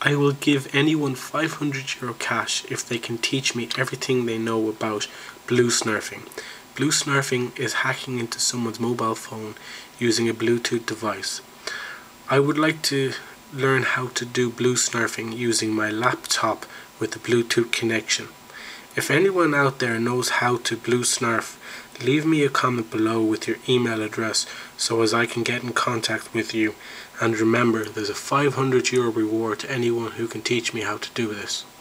I will give anyone €500 cash if they can teach me everything they know about Bluesnarfing. Bluesnarfing is hacking into someone's mobile phone using a Bluetooth device. I would like to learn how to do Bluesnarfing using my laptop with a Bluetooth connection. If anyone out there knows how to Bluesnarf, leave me a comment below with your email address so as I can get in contact with you. And remember, there's a €500 reward to anyone who can teach me how to do this.